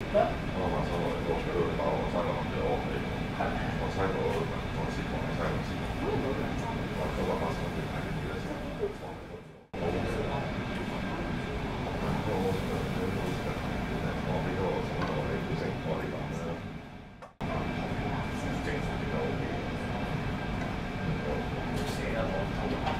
我馬上落嚟過佢度打我生個男仔，我生個我師傅，我生個師傅，我今日發生嘅係呢啲事，我冇事啦。我俾個什麼我哋表成我哋講啦，政府比較 OK， 寫得我頭髮。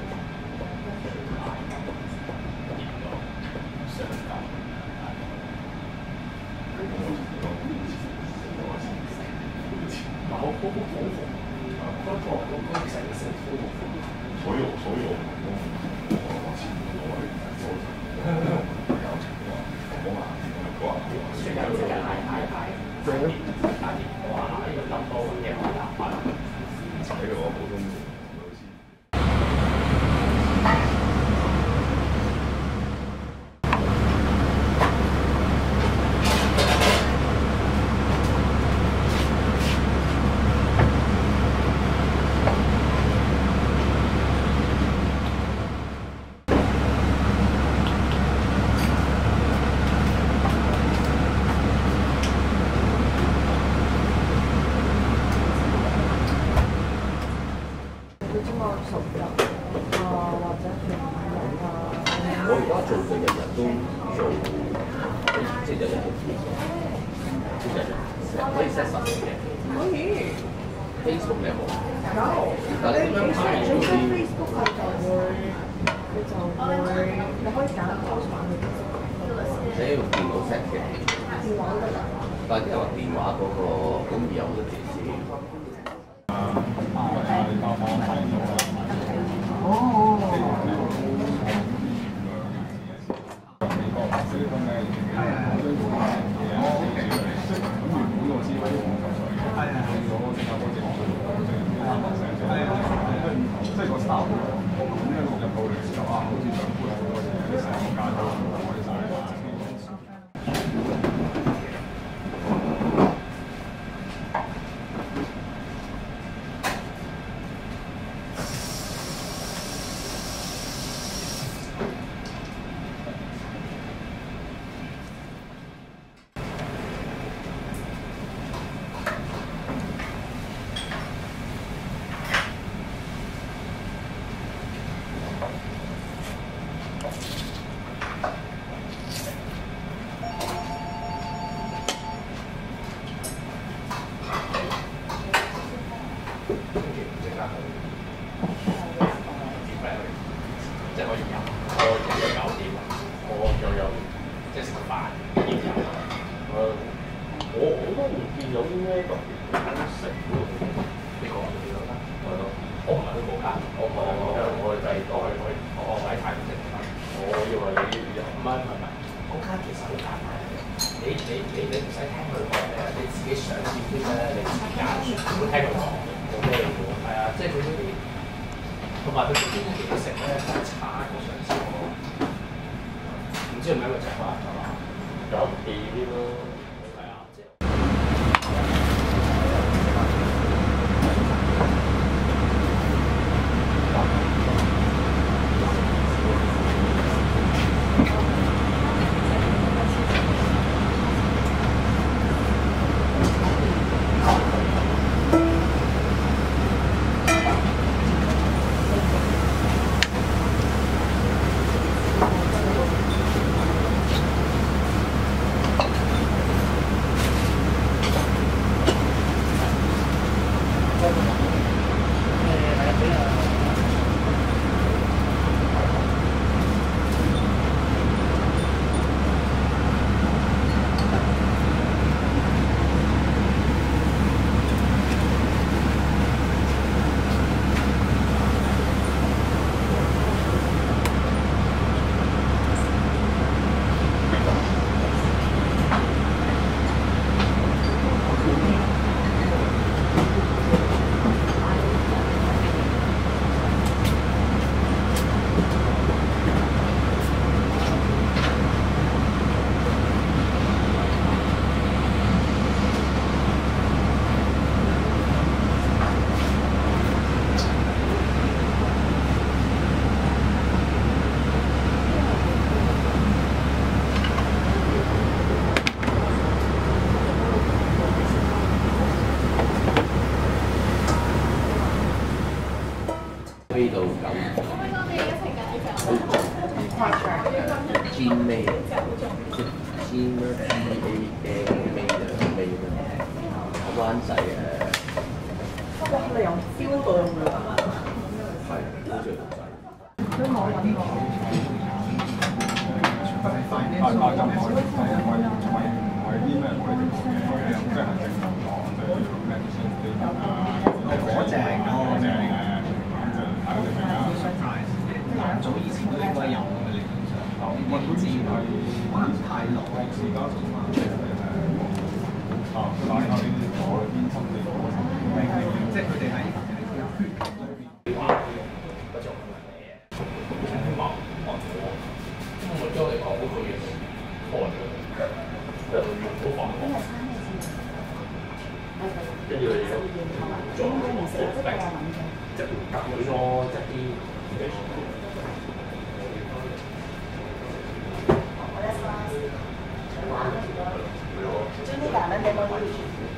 Facebook 你有冇？有。 但係你點樣排呢啲 Facebook 佢你可以揀 post 版嘅。 你要用電腦 set 嘅。 電話得啦。 但係因為電話嗰個咁有嘅電視。 即係個 style 咁樣入到嚟時候啊，好似想搬好多嘢，成個架構開晒。 灣仔哇！你由燒到用㗎， 係好似好細。 佢冇揾過。 但係就唔可以係啲咩我哋講嘅，佢係即係行政上講，即係要咩嗰隻嗰隻嘅，就睇下你明啦。 早以前都應該有嘅理論上，呢啲資料可能太耐，而家做翻大家呢啲我哋邊心理即係佢哋喺血裏邊。 我將你講好佢嘅開嘅，好放鬆。跟住你做即係夾佢咯，即係啲。 就那兩個你冇理。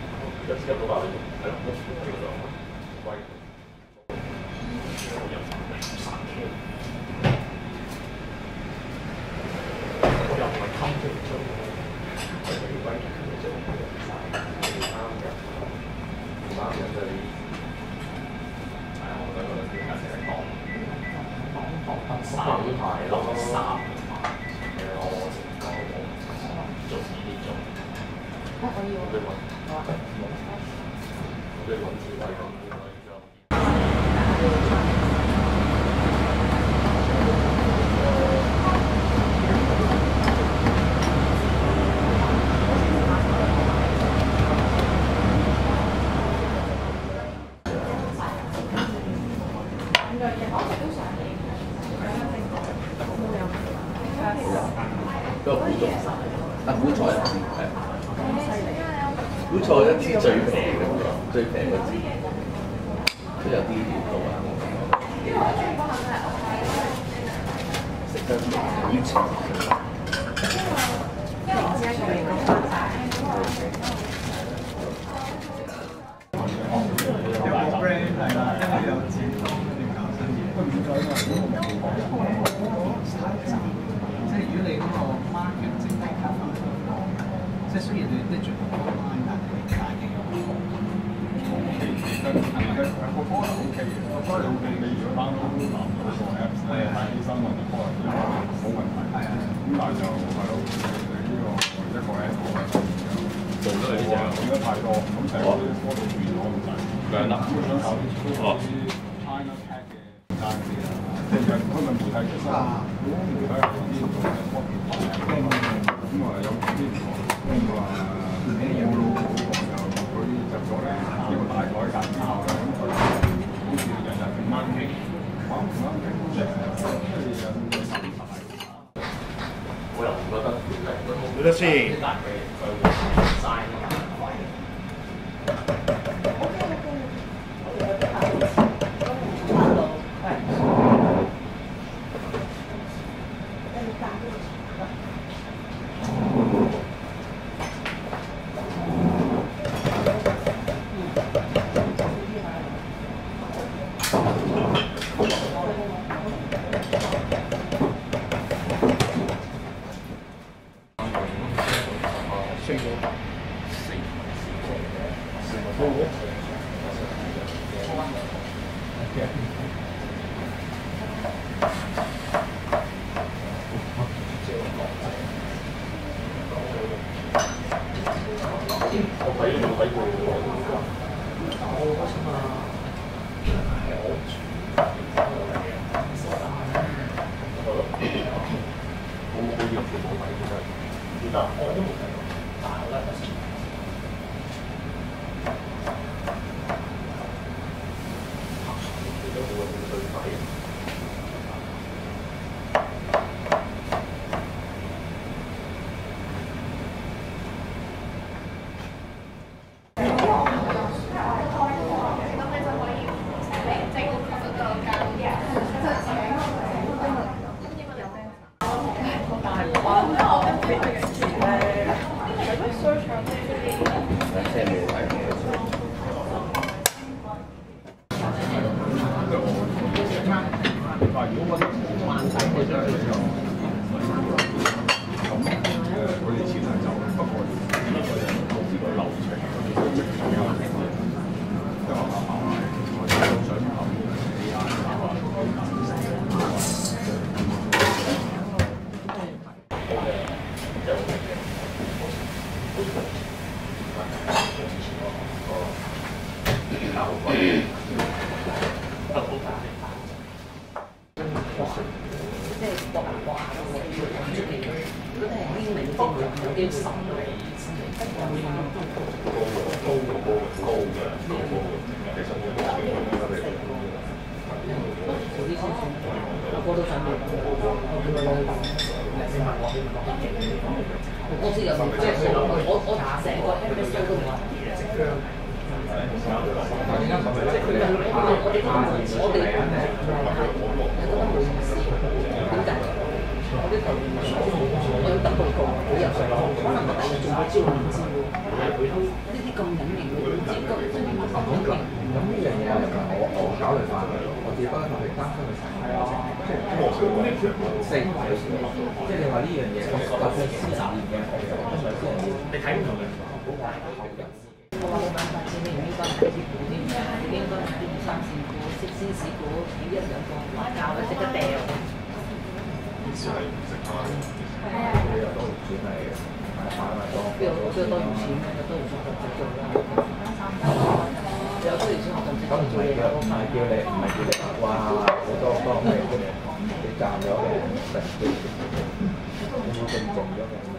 估錯一支最平嘅，最平嗰支都有啲料到啊！食得以前有個 brand 係啦，跟住有錢搞新嘢。即係如果你嗰個 market 整體卡翻香港，即係雖然你 digital online，但係你大嘅有個科係 OK 嘅，個科係 OK。你如果 download 南嗰個 Apps 咧，睇啲新聞嘅科冇問題。係啊，咁但係就係咯，你呢個一個 App 做咗你呢隻，整得太多，咁成個啲科都變咗咁滯。兩粒。咁想搞啲 China Tech 嘅單字啦，即係佢咪媒體出身，媒體係啲做嘅科技化咁啊有啲唔同，咁啊咩嘢咯？佢入咗嚟呢個大改革之後咧，咁佢好似人人唔啱傾，玩唔啱傾，即係有心態。 我又唔覺得覺得先。 即係搏下都會要講出嚟，嗰啲係英明正嘅，有啲神嚟。 其實我做啲先算，我哥都想做，我哥先有即係我成個 MS 都唔係。我哋覺得冇意思，點解？我啲頭我要等報告，好有上，可能我第日做個招唔知喎。呢啲咁隱形嘅唔知咁隱形。 咁呢樣嘢我考慮翻，我只不過係擔心佢成即係你話呢樣嘢咁就算私人嘅，我覺得私人你睇唔同嘅。 我話冇辦法，你唔應該睇啲股添，你應該睇啲2、3線股、先市股，幾一兩個價位值得掉。 意思係食翻。 你又多餘錢係買買多。 邊有多餘錢咩？有多餘錢就唔做啦。有多餘錢我就唔咁唔係叫你哇好多方面嘅，你賺咗嘅，有冇咁重咗嘅？